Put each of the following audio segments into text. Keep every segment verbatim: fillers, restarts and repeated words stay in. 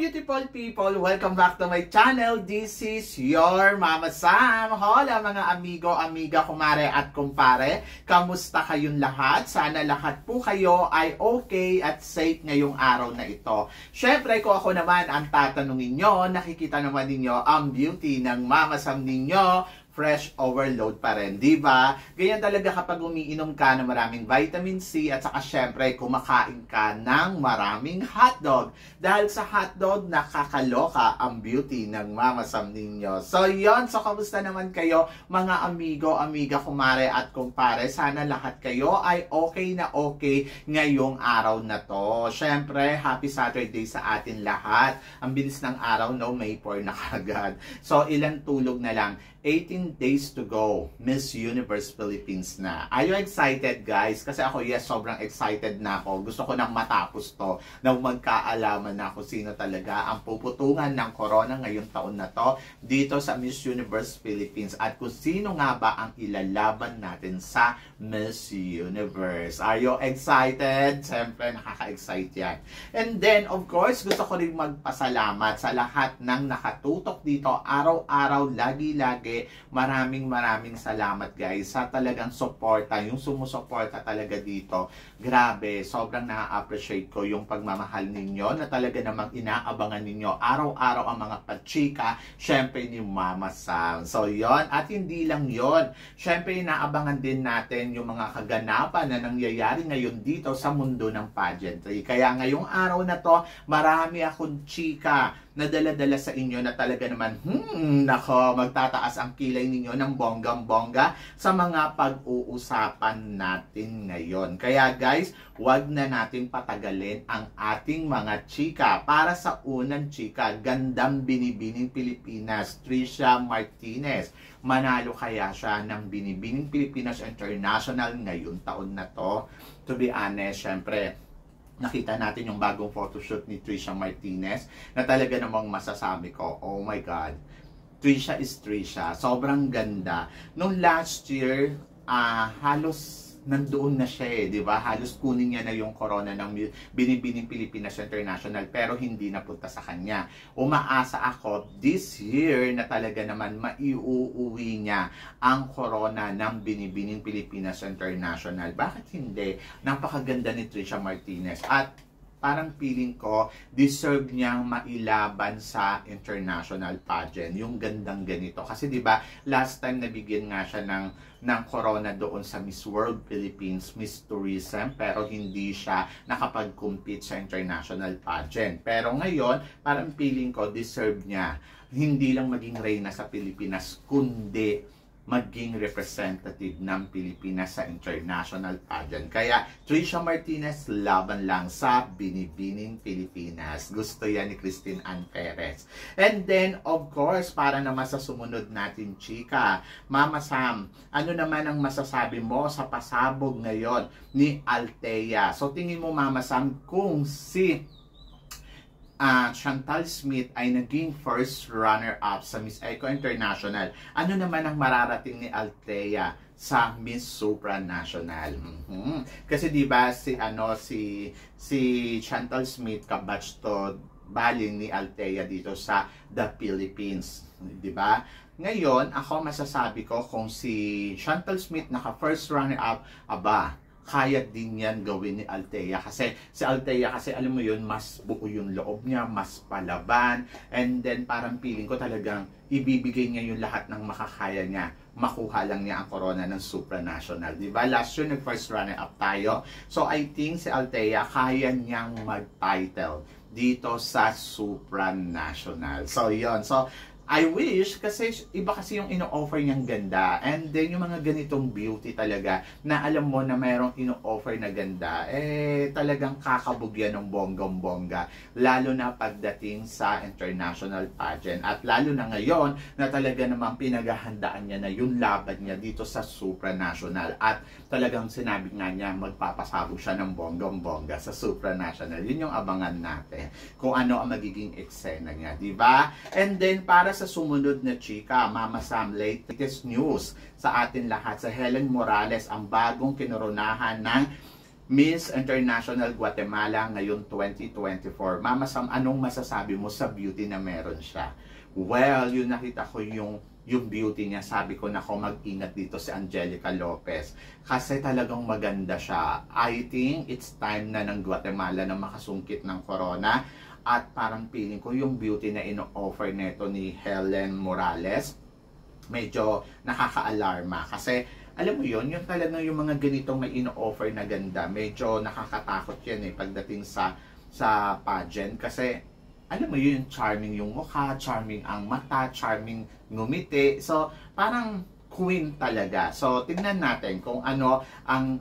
beautiful people! Welcome back to my channel. This is your Mama Sam. Hola mga amigo, amiga, kumare at kumpare. Kamusta kayong lahat? Sana lahat po kayo ay okay at safe ngayong araw na ito. Syempre, kung ako naman ang tatanungin nyo, nakikita naman ninyo ang beauty ng Mama Sam ninyo. Fresh overload pa rin, di ba? Ganyan talaga kapag umiinom ka ng maraming vitamin C at saka syempre kumakain ka ng maraming hotdog. Dahil sa hotdog, nakakaloka ang beauty ng Mama Sam ninyo. So yon, so kamusta naman kayo mga amigo, amiga, kumare at kumpare? Sana lahat kayo ay okay na okay ngayong araw na to. Syempre, happy Saturday sa atin lahat. Ang bilis ng araw, no? May four na kagad. So ilang tulog na lang? eighteen days to go, Miss Universe Philippines na. Are you excited, guys? Kasi ako, yes, sobrang excited na ako. Gusto ko nang matapos to, na magkaalaman na ako sino talaga ang puputungan ng corona ngayong taon na to dito sa Miss Universe Philippines at kung sino nga ba ang ilalaban natin sa Miss Universe. Are you excited? Siyempre, nakaka-excite yan. And then, of course, gusto ko rin magpasalamat sa lahat ng nakatutok dito araw-araw, lagi-lagi. Maraming maraming salamat guys sa talagang suporta, yung sumusuporta talaga dito. Grabe, sobrang na-appreciate ko yung pagmamahal ninyo na talaga namang inaabangan ninyo araw-araw ang mga pachika, syempre ni Mama Sam. So yon, at hindi lang yon, syempre inaabangan din natin yung mga kaganapan na nangyayari ngayon dito sa mundo ng pageantry. Kaya ngayong araw na to, marami akong chika na dala-dala sa inyo na talaga naman, hmm, nako, magtataas ang kilay ninyo ng bonggang-bongga sa mga pag-uusapan natin ngayon. Kaya guys, wag na natin patagalin ang ating mga chika. Para sa unang chika, gandang binibining Pilipinas, Trisha Martinez. Manalo kaya siya ng Binibining Pilipinas International ngayong taon na to? To be honest, syempre, nakita natin yung bagong photoshoot ni Trisha Martinez na talaga namang masasabi ko, oh my God, Trisha is Trisha. Sobrang ganda. Nung last year, uh, halos nandoon na siya eh, di ba? Halos kunin niya na yung corona ng Binibining Pilipinas International pero hindi napunta sa kanya. Umaasa ako this year na talaga naman maiuuwi niya ang corona ng Binibining Pilipinas International. Bakit hindi? Napakaganda ni Trisha Martinez at parang feeling ko, deserve niyang mailaban sa international pageant. Yung gandang ganito. Kasi di ba last time nabigyan nga siya ng, ng corona doon sa Miss World Philippines, Miss Tourism, pero hindi siya nakapag-compete sa international pageant. Pero ngayon, parang feeling ko, deserve niya. Hindi lang maging reyna sa Pilipinas, kundi maging representative ng Pilipinas sa international pageant. Kaya, Trisha Martinez, laban lang sa Binibining Pilipinas. Gusto yan ni Christine Ann Perez. And then, of course, para naman sa sumunod natin, chika, Mama Sam, ano naman ang masasabi mo sa pasabog ngayon ni Althea? So, tingin mo, Mama Sam, kung si Uh, Chantal Smith ay naging first runner-up sa Miss Eco International, ano naman ang mararating ni Althea sa Miss Supranational? Mm-hmm. Kasi di ba si ano si si Chantal Smith kabatch to baling ni Althea dito sa The Philippines, di ba? Ngayon, ako masasabi ko kung si Chantal Smith naka first runner-up, aba, kaya din yan gawin ni Althea. Kasi si Althea, kasi alam mo yun, mas buo yung loob niya, mas palaban. And then parang feeling ko talagang ibibigay niya yung lahat ng makakaya niya. Makuha lang niya ang corona ng supranational. Diba? Last year, nag-first runner-up tayo. So I think si Althea, kaya niyang mag-title dito sa supranational. So yun. So I wish, kasi iba kasi yung ino-offer niyang ganda. And then yung mga ganitong beauty talaga, na alam mo na mayroong ino-offer na ganda, eh talagang kakabugyan ng bonggang-bongga. Lalo na pagdating sa international pageant. At lalo na ngayon, na talaga namang pinaghahandaan niya na yung laban niya dito sa supranational. At talagang sinabi nga niya, magpapasabog siya ng bonggang-bongga sa supranational. Yun yung abangan natin. Kung ano ang magiging eksena niya, di ba? And then, para sa sumunod na chika, Mama Sam, latest news sa atin lahat, sa Helen Morales, ang bagong kinoronahan ng Miss International Guatemala ngayon twenty twenty-four. Mama Sam, anong masasabi mo sa beauty na meron siya? Well, yun nakita ko yung yung beauty niya. Sabi ko na ako mag-ingat dito si Angelica Lopez. Kasi talagang maganda siya. I think it's time na ng Guatemala na makasungkit ng corona. At parang feeling ko yung beauty na ino-offer nito ni Helen Morales, medyo nakaka-alarma. Kasi alam mo yun, yung talagang yung mga ganitong may ino-offer na ganda, medyo nakakatakot yan eh pagdating sa sa pageant. Kasi alam mo yun, charming yung mukha, charming ang mata, charming ngumiti. So parang queen talaga. So tingnan natin kung ano ang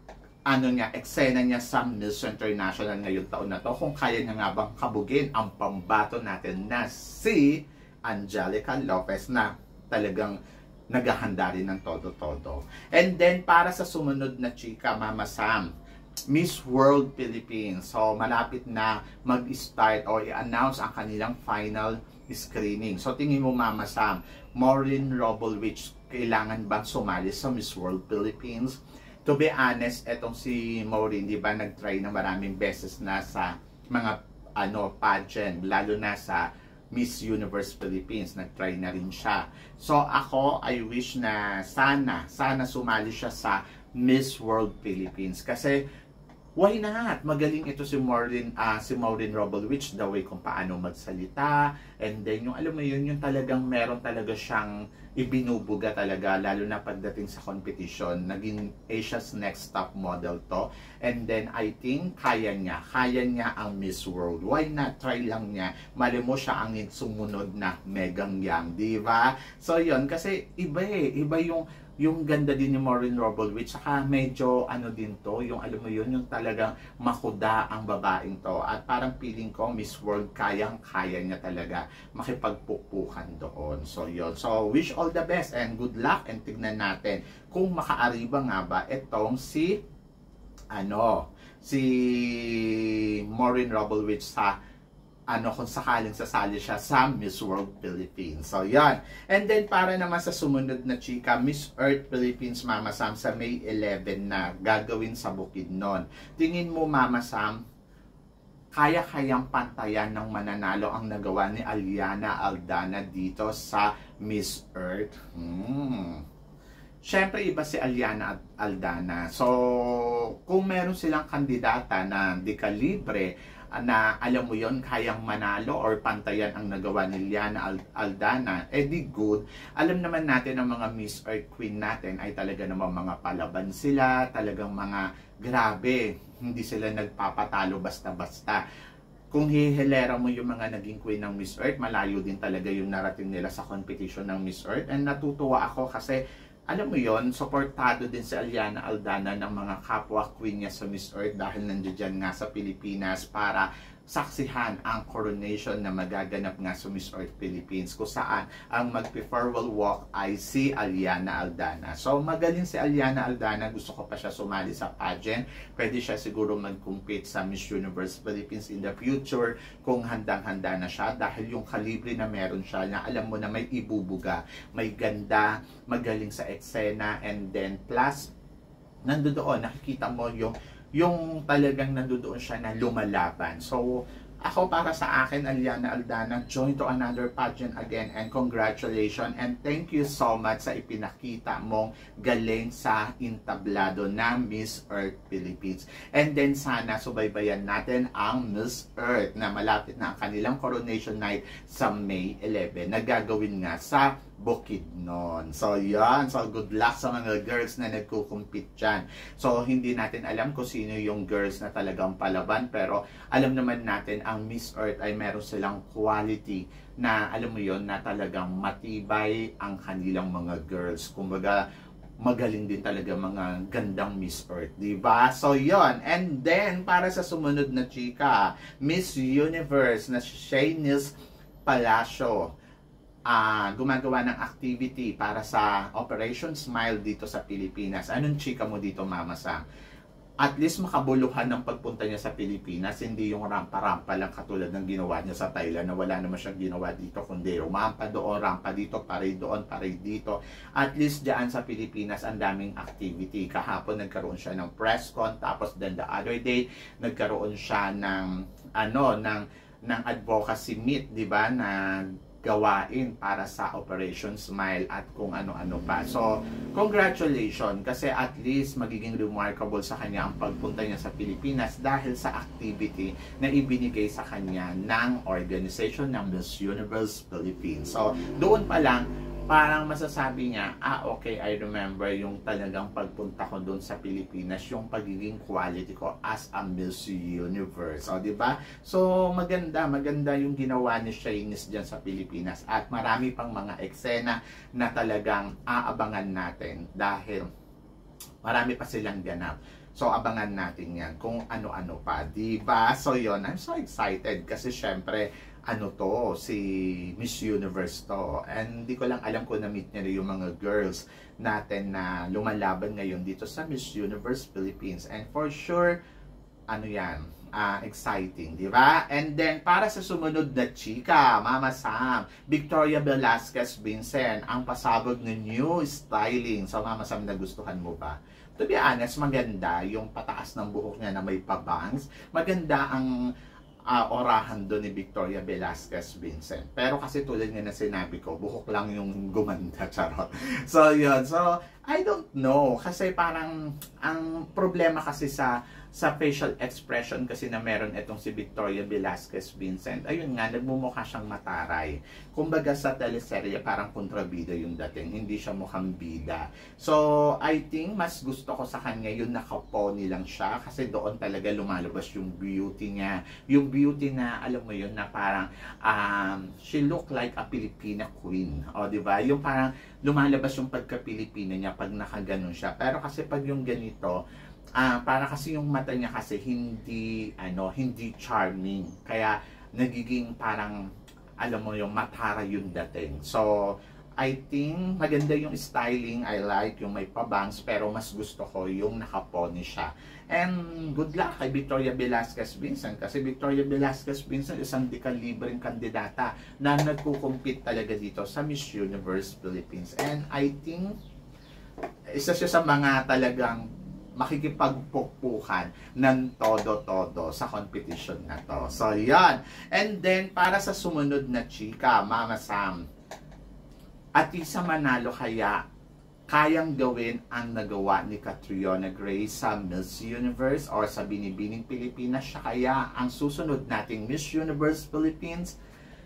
ano niya, eksena niya sa Miss International ngayong taon na to. Kung kaya niya nga bang kabugin ang pambato natin na si Angelica Lopez na talagang naghahanda rin ng todo-todo. And then, para sa sumunod na chika, Mama Sam, Miss World Philippines. So, malapit na mag-start o i-announce ang kanilang final screening. So, tingin mo, Mama Sam, Maureen Robelwich, kailangan bang sumali sa Miss World Philippines? To be honest, etong si Maureen, di ba, nag-try na maraming beses na sa mga ano pageant, lalo na sa Miss Universe Philippines, nag-try na rin siya. So ako, I wish na sana, sana sumali siya sa Miss World Philippines. Kasi, why not? Magaling ito si Maureen, uh, si Maureen Robelwich, the way kung paano magsalita. And then, yung alam mo yun, yung talagang meron talaga siyang ibinubuga talaga, lalo na pagdating sa competition. Naging Asia's Next Top Model to. And then, I think, kaya niya. Kaya niya ang Miss World. Why not? Try lang niya. Mali mo siya ang sumunod na Megang Yang, di ba? So, yun. Kasi, iba eh. Iba yung yung ganda din ni Maureen Robelwich, saka medyo ano din to, yung alam mo yun, yung talagang makuda ang babaeng to. At parang feeling ko, Miss World, kayang-kaya niya talaga makipagpukpukan doon. So yun. So wish all the best and good luck, and tignan natin kung makaariba nga ba itong si ano, si Maureen Robelwich sa ano kung sakaling sasali siya sa Miss World Philippines. So, yan. And then, para naman sa sumunod na chika, Miss Earth Philippines, Mama Sam, sa May eleven na gagawin sa Bukidnon. Tingin mo, Mama Sam, kaya-kayang pantayan ng mananalo ang nagawa ni Aliana Aldana dito sa Miss Earth? Hmm. Siyempre, iba si Aliana Aldana. So, kung meron silang kandidata na di kalibre, na alam mo yon kayang manalo or pantayan ang nagawa ni Liana Aldana, eh di good. Alam naman natin ang mga Miss Earth Queen natin ay talaga namang mga palaban sila, talagang mga grabe, hindi sila nagpapatalo basta-basta. Kung hihilera mo yung mga naging queen ng Miss Earth, malayo din talaga yung narating nila sa competition ng Miss Earth. And natutuwa ako kasi alam mo yon, supportado din si Aliana Aldana ng mga kapwa queen niya sa Miss Earth dahil nandiyan nga sa Pilipinas para saksihan ang coronation na magaganap nga sa Miss Earth Philippines, kung saan ang magpe-farewell walk ay si Aliana Aldana. So magaling si Aliana Aldana, gusto ko pa siya sumali sa pageant. Pwede siya siguro mag-compete sa Miss Universe Philippines in the future kung handang-handa na siya, dahil yung kalibre na meron siya na alam mo na may ibubuga, may ganda, magaling sa eksena, and then plus nandoon nakikita mo yung yung talagang nandoon siya na lumalaban. So, ako para sa akin, Aliana Aldana, join to another pageant again, and congratulations and thank you so much sa ipinakita mong galing sa entablado na Miss Earth Philippines. And then sana subaybayan natin ang Miss Earth na malapit na ang kanilang coronation night sa May eleven na gagawin nga sa Bukidnon. So, yan. So, good luck sa mga girls na nagkukumpit dyan. So, hindi natin alam kung sino yung girls na talagang palaban, pero alam naman natin ang Miss Earth ay meron silang quality na, alam mo yon, na talagang matibay ang kanilang mga girls. Kumbaga, magaling din talaga mga gandang Miss Earth, diba? So, yon. And then, para sa sumunod na chika, Miss Universe na Shanice Palacio, Uh, gumagawa ng activity para sa Operation Smile dito sa Pilipinas. Anong chika mo dito, Mama Sam? at least makabuluhan ng pagpunta niya sa Pilipinas, hindi yung rampa-rampa lang katulad ng ginawa niya sa Thailand na wala naman siyang ginawa dito, kundi rumampa doon, rampa dito, parade doon, parade dito. At least diyan sa Pilipinas, ang daming activity. Kahapon nagkaroon siya ng press con, tapos then the other day, nagkaroon siya ng, ano, ng, ng advocacy meet, di ba, na gawain para sa Operation Smile at kung ano-ano pa. So, congratulations kasi at least magiging remarkable sa kanya ang pagpunta niya sa Pilipinas dahil sa activity na ibinigay sa kanya ng organization ng Miss Universe Philippines. So, doon pa lang, parang masasabi niya, ah okay, I remember yung talagang pagpunta ko doon sa Pilipinas, yung pagiging quality ko as a Miss Universe. O, diba? So, maganda, maganda yung ginawa ni Shanice dyan sa Pilipinas. At marami pang mga eksena na talagang aabangan natin dahil marami pa silang ganap. So, abangan natin yan kung ano-ano pa. Diba? So, yun. I'm so excited kasi syempre, ano to, si Miss Universe to. And hindi ko lang alam kung na-meet niya yung mga girls natin na lumalaban ngayon dito sa Miss Universe Philippines. And for sure, ano yan, uh, exciting, di ba? And then, para sa sumunod na chika, Mama Sam, Victoria Velasquez Vincent, ang pasabog ng new styling. So, Mama Sam, nagustuhan mo ba? To be honest, maganda yung pataas ng buhok niya na may pabangs. Maganda ang uh, orahan doon ni Victoria Velasquez Vincent. Pero kasi tulad nga na sinabi ko, buhok lang yung gumanda, charot. So, yun. So, I don't know. Kasi parang, ang problema kasi sa sa facial expression kasi na meron itong si Victoria Velasquez Vincent, ayun nga, nagmumukha siyang mataray. Kumbaga sa teleserye, parang kontrabida yung dating, hindi siya mukhang bida. So, I think mas gusto ko sa kanya yung nakapony lang siya kasi doon talaga lumalabas yung beauty niya. Yung beauty na, alam mo yun, na parang um, she look like a Filipina queen. O, di ba? Yung parang lumalabas yung pagka-Pilipina niya pag nakaganon siya. Pero kasi pag yung ganito, Ah, para kasi yung mata niya kasi hindi ano, hindi charming. Kaya nagiging parang alam mo yung matara yung dating. So, I think maganda yung styling. I like yung may pabangs pero mas gusto ko yung nakapony siya. And good luck kay Victoria Velasquez Vincent kasi Victoria Velasquez Vincent isang dekalibreng kandidata na nagkukumpit talaga dito sa Miss Universe Philippines. And I think isa siya sa mga talagang makikipagpukpukan ng todo-todo sa competition na to. So, yan. And then, para sa sumunod na chika, Mama Sam, Atisa Manalo kaya kayang gawin ang nagawa ni Catriona Gray sa Miss Universe or sa Binibining Pilipinas? Siya kaya ang susunod nating Miss Universe Philippines?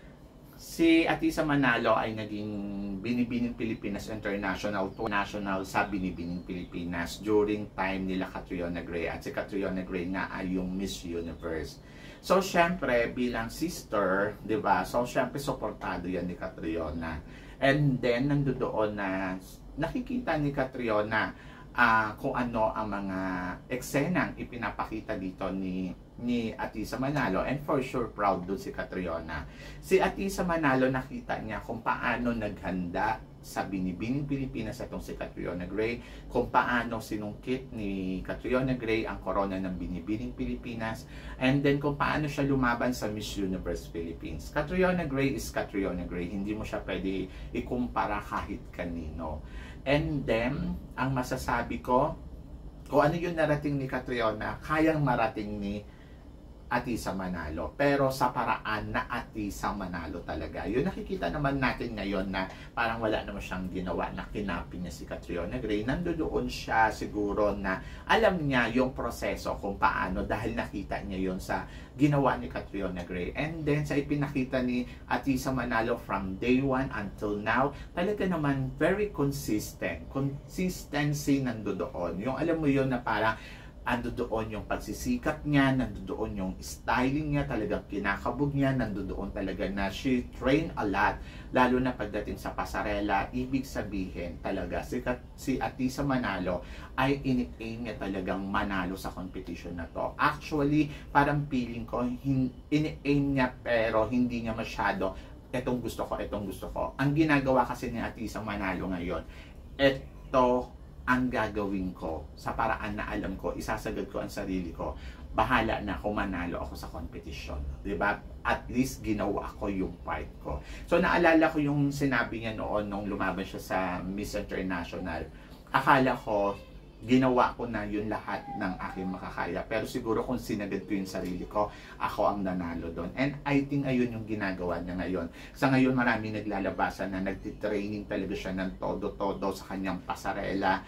Si Atisa Manalo ay naging Binibining Pilipinas International to National sa Binibining Pilipinas during time nila Catriona Gray at si Catriona Gray nga ay yung Miss Universe. So, syempre, bilang sister, di ba? So, syempre, supportado yan ni Catriona. And then, nandoon na nakikita ni Catriona uh, kung ano ang mga eksenang ipinapakita dito ni ni Atisa Manalo, and for sure proud doon si Catriona. Si Atisa Manalo, nakita niya kung paano naghanda sa Binibining Pilipinas itong si Catriona Gray, kung paano sinungkit ni Catriona Gray ang corona ng Binibining Pilipinas, and then kung paano siya lumaban sa Miss Universe Philippines. Catriona Gray is Catriona Gray, hindi mo siya pwede ikumpara kahit kanino. And then, ang masasabi ko, kung ano yung narating ni Catriona, kayang marating ni Atisa Manalo, pero sa paraan na Atisa Manalo talaga. Yun nakikita naman natin ngayon na parang wala naman siyang ginawa na kinapin niya si Catriona Gray. Nandoon siya siguro na alam niya yung proseso kung paano dahil nakita niya yon sa ginawa ni Catriona Gray. And then sa ipinakita ni Atisa Manalo from day one until now, talaga naman very consistent. Consistency nandoon. Yung alam mo yon na parang nandoon yung pagsisikap niya, nandoon yung styling niya, talagang kinakabog niya, nandoon talaga na she trained a lot, lalo na pagdating sa pasarela. Ibig sabihin talaga, si, si Atisa Manalo ay ini-aim niya talagang manalo sa competition na to. Actually, parang feeling ko, ini-aim niya pero hindi niya masyado, etong gusto ko, etong gusto ko. Ang ginagawa kasi ni Atisa Manalo ngayon, eto ang ang gagawin ko sa paraan na alam ko, isasagad ko ang sarili ko, bahala na kung manalo ako sa competition. Diba? At least ginawa ko yung part ko. So naalala ko yung sinabi niya noon nung lumaban siya sa Miss International. Akala ko, ginawa ko na yun lahat ng aking makakaya. Pero siguro kung sinagad ko yung sarili ko, ako ang nanalo doon. And I think ayun yung ginagawa niya ngayon. Sa ngayon marami naglalabasan na nagtitraining talaga siya ng todo-todo sa kanyang pasarela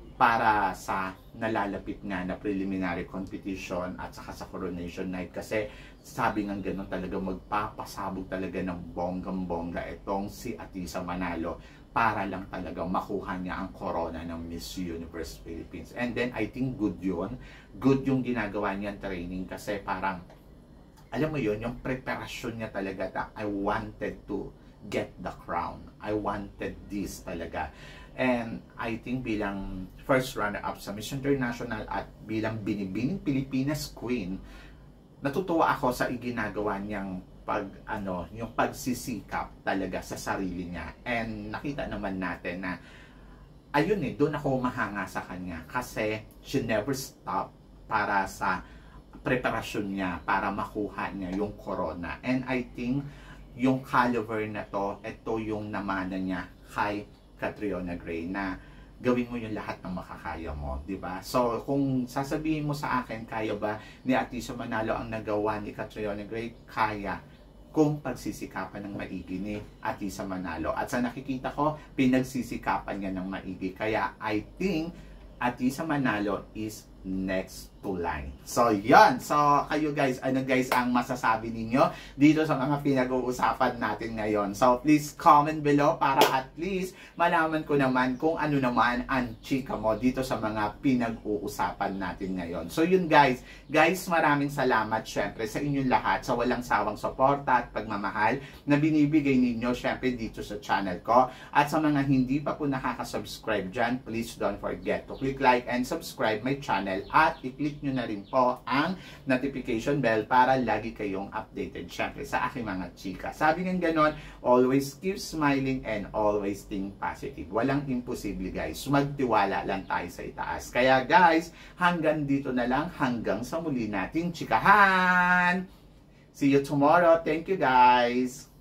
para sa nalalapit nga na preliminary competition at saka sa coronation night. Kasi sabi nga gano'n talaga, magpapasabog talaga ng bonggang-bongga itong si Atisa Manalo para lang talaga makuha niya ang corona ng Miss Universe Philippines. And then, I think good yun. Good yung ginagawa niya training kasi parang, alam mo yun, yung preparasyon niya talaga na I wanted to get the crown. I wanted this talaga. And I think bilang first runner-up sa Miss International at bilang binibining Pilipinas Queen, natutuwa ako sa iginagawa niyang pag ano, yung pagsisikap talaga sa sarili niya. And nakita naman natin na ayun eh, doon ako mahanga sa kanya kasi she never stop para sa preparasyon niya para makuha niya yung corona. And I think yung caliber na to, ito yung namana niya kay Catriona Gray na gawin mo yung lahat ng makakaya mo, di ba? So, kung sasabihin mo sa akin, kaya ba ni Atisa Manalo ang nagawa ni Catriona Gray? Kaya, kung pagsisikapan ng maigi ni Atisa Manalo. At sa nakikita ko, pinagsisikapan niya ng maigi. Kaya, I think, Atisa Manalo is next to line. So, yan. So, kayo guys, ano guys ang masasabi ninyo dito sa mga pinag-uusapan natin ngayon? So, please comment below para at least malaman ko naman kung ano naman ang chika mo dito sa mga pinag-uusapan natin ngayon. So, yun guys. Guys, maraming salamat syempre sa inyong lahat sa walang sawang suporta at pagmamahal na binibigay ninyo syempre dito sa channel ko. At sa mga hindi pa po nakaka-subscribe dyan, please don't forget to click like and subscribe my channel at i-click nyo na rin po ang notification bell para lagi kayong updated syempre sa aking mga chika. Sabi ng ganon, always keep smiling and always think positive. Walang imposible guys. Magtiwala lang tayo sa itaas. Kaya guys, hanggang dito na lang. Hanggang sa muli nating chikahan. See you tomorrow. Thank you guys.